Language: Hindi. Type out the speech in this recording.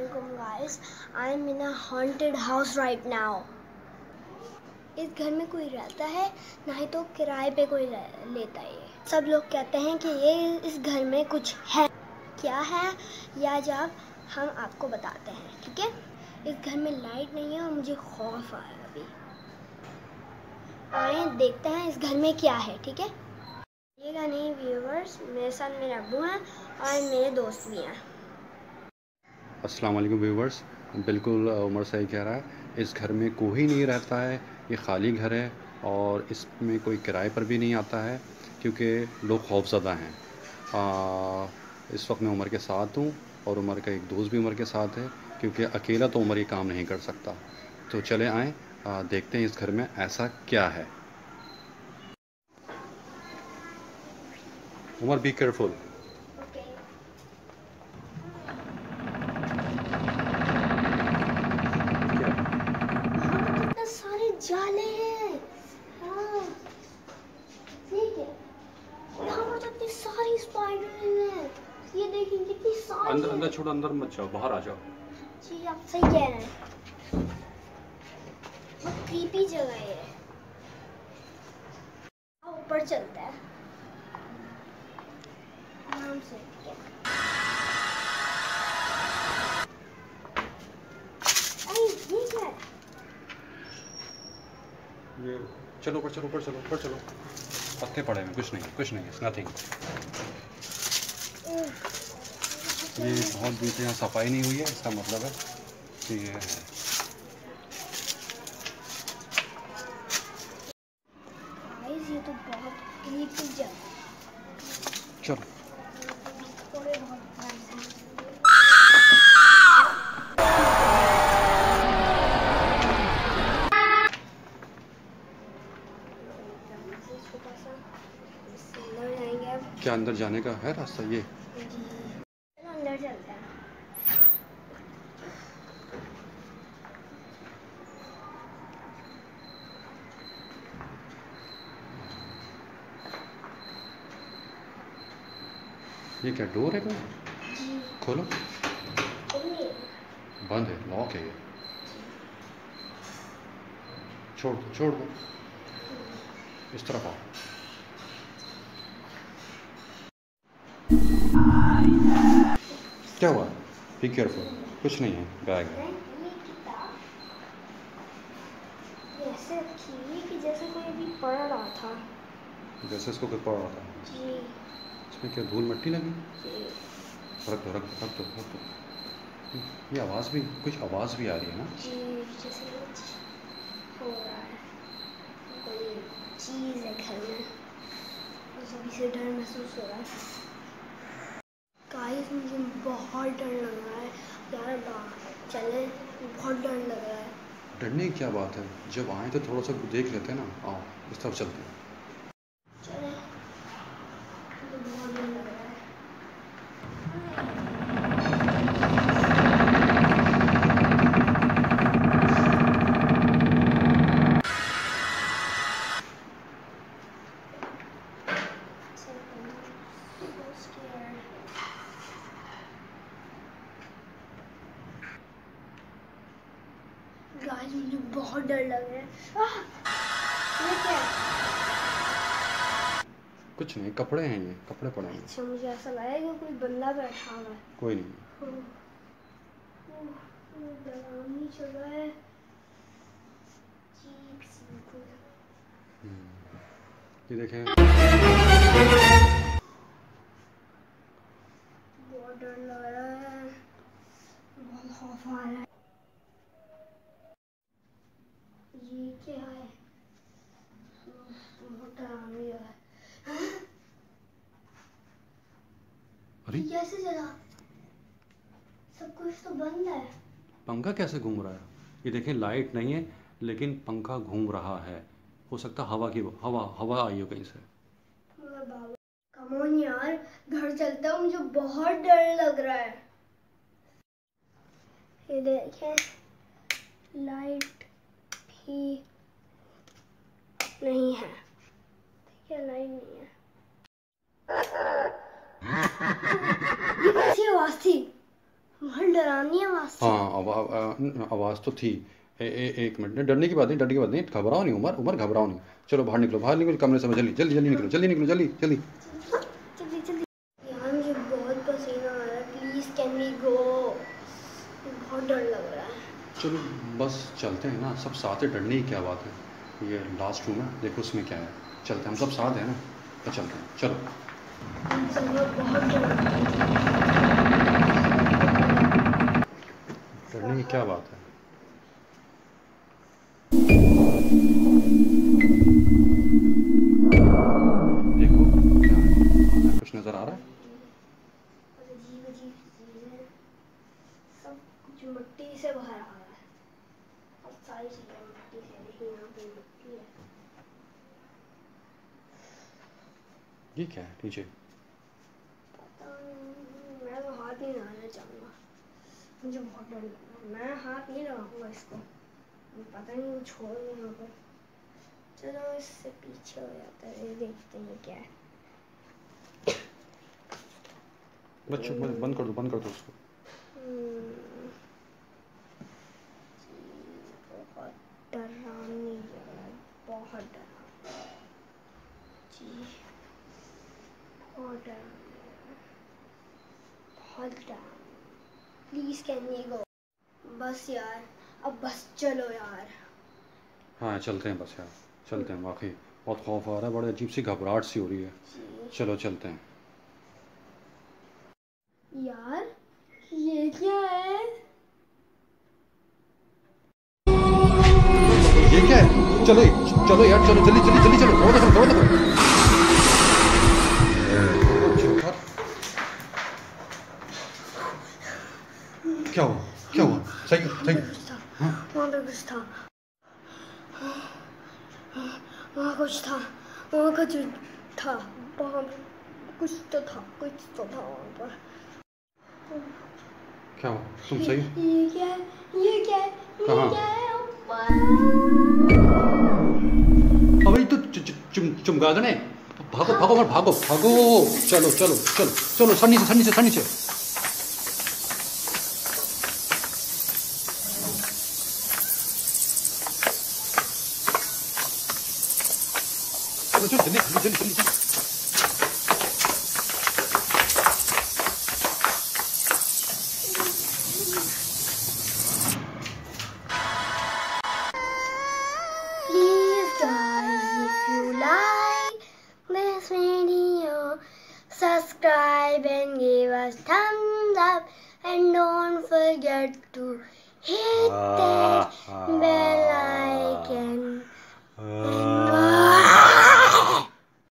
Assalamualaikum guys. I am in a haunted house right now. इस घर में कोई रहता है ना ही तो किराए पे कोई लेता है। सब लोग कहते हैं कि ये इस घर में कुछ है। क्या है या जब हम आपको बताते हैं, ठीक है। इस घर में लाइट नहीं है और मुझे खौफ आ रहा है अभी। आए देखते हैं इस घर में क्या है, ठीक है। ये नहीं व्यूवर्स, मेरे साथ मेरे अब्बू हैं और मेरे दोस्त भी हैं। अस्सलाम वालेकुम व्यूवर्स, बिल्कुल उमर सही कह रहा है। इस घर में कोई नहीं रहता है, ये खाली घर है और इसमें कोई किराए पर भी नहीं आता है क्योंकि लोग खौफज़दा हैं। इस वक्त मैं उमर के साथ हूँ और उमर का एक दोस्त भी उमर के साथ है क्योंकि अकेला तो उमर ये काम नहीं कर सकता। तो चले आएँ, देखते हैं इस घर में ऐसा क्या है। Umar be careful. जाले हैं, हाँ, ठीक है। यहाँ पर तो इतनी सारी स्पाइडर हैं। ये देखिए कितनी सारी। अंदर छोड़ो, अंदर मत जाओ, बाहर आ जाओ। जी आप सही कह रहे हैं। बहुत क्रीपी जगह है। ऊपर चलता है आराम से। ये क्या है? ये चलो ऊपर चलो, ऊपर चलो, ऊपर चलो। पत्ते पड़े हैं, कुछ नहीं, इट्स नथिंग। ये बहुत दिन से यहाँ सफाई नहीं हुई है, इसका मतलब है कि ये है। ये तो बहुत क्रीपी जगह है। चलो थोड़े बहुत क्या अंदर जाने का है रास्ता? ये अंदर चलते हैं। ये क्या डोर है? कोई खोलो। बंद है, लॉक है ये। छोड़ दो, इस तरफ आओ। क्या हुआ? बी केयरफुल, कुछ नहीं है, बैग है। ऐसे रखी कि जैसे कोई अभी पढ़ रहा था। जैसे इसको कोई पढ़ रहा था जी। इसमें क्या धूल मिट्टी लगी? रख दो। ये आवाज़ भी, कुछ आवाज़ भी आ रही है ना जी, जैसे कुछ हो रहा है, कोई चीज़ है घर में, अभी से डर महसूस हो रहा है। गाइस मुझे बहुत डर लग रहा है यार, चले, बहुत डर लग रहा है। डरने की क्या बात है, जब आए तो थोड़ा सा देख लेते हैं ना। आओ इस तरफ चलते हैं। चले, मुझे बहुत डर लग रहा है। गाइस मुझे बहुत डर लग रहा है। ये क्या है? कुछ नहीं, कपड़े हैं, ये कपड़े पड़े हैं। अच्छा, मुझे ऐसा लगा कि कोई बंदा बैठा हुआ है। कोई नहीं। डरावनी जगह है। ये देखें, बहुत डर लग रहा है, बहुत खौफ आ रहा है। ये क्या है? बहुत डरावनी जगह है। अरे कैसे चला? सब कुछ तो बंद है। पंखा कैसे घूम रहा है? ये देखें, लाइट नहीं है लेकिन पंखा घूम रहा है। हो सकता हवा आई हो कहीं से। कम ऑन यार, घर चलता हूँ, मुझे बहुत डर लग रहा है। ये देखें, लाइट भी नहीं है, ठीक है, लाइट नहीं है। ये कैसी आवाज थी? बहुत डरावनी आवाज हाँ आवाज़ तो थी। एक मिनट, नहीं डरने की बात नहीं, डरने की बात नहीं, घबराओ नहीं उमर, उमर घबराओ नहीं। चलो बाहर निकलो, बाहर निकलो कमरे से, जल्दी जल्दी जल्दी निकलो, जल्दी निकलो, जल्दी जल्दी। जल्दी जल्दी। यार मुझे बहुत पसीना आ रहा है, प्लीज कैन वी गो, बहुत डर लग रहा है। चलो बस चलते हैं ना, सब साथ है, डरने की क्या बात है। ये लास्ट रूम है, देखो उसमें क्या है। चलते हैं, हम सब साथ हैं ना, तो चलते हैं, चलो। चलो, बहुत डर लग रहा डरने की क्या बात है। देखो क्या है, कुछ नज़र आ रहा है। अजीब अजीब चीजें, सब कुछ मिट्टी से भरा हुआ है, और सारी चीजें मिट्टी से, देखिए यहाँ पे मिट्टी है। ये क्या है नीचे। पता नहीं, मैं तो हाथ नहीं लगाना चाहूँगा, मुझे बहुत डर लग रहा है, मैं हाथ नहीं लगाऊंगा इसको, पता नहीं वो छोड़ दे यहाँ पर। चलो इससे पीछे हो जाता है, देखते हैं क्या है। बच्चों बंद कर दो, बंद कर दो उसको। बहुत डरावनी जगह है, बहुत डरावनी जी, बहुत डरावनी जगह, बहुत डरावनी। प्लीज कैन वी गो, बस यार, अब बस चलो यार। हाँ चलते हैं बस यार, चलते हैं। वाकई बहुत खौफ आ रहा है, बड़ी अजीब सी घबराहट सी हो रही है। चलो चलते हैं यार ये क्या है? ये क्या है। चलो चलो यार, चलो जल्दी जल्दी जल्दी, चलो दौड़ो दौड़ो दौड़ो दौड़ो। क्या हुआ, क्या हुआ, सही सही। वहाँ पे कुछ था, वहाँ कुछ था, वहाँ कुछ था, वहाँ कुछ तो था, कुछ तो था वहाँ पर। क्या हुआ, तुम सही। ये क्या है, ये क्या है, ये कहाँ? क्या है? अबे तो चुमगादड़, भागो भागो मत, भागो भागो। चलो चलो चलो चलो, सर नीचे, सर नीचे, सर नीचे। चलो चलो जल्दी जल्दी जल्दी जल्दी। Please guys, if you like this video, subscribe and give us thumbs up, and don't forget to hit that bell icon.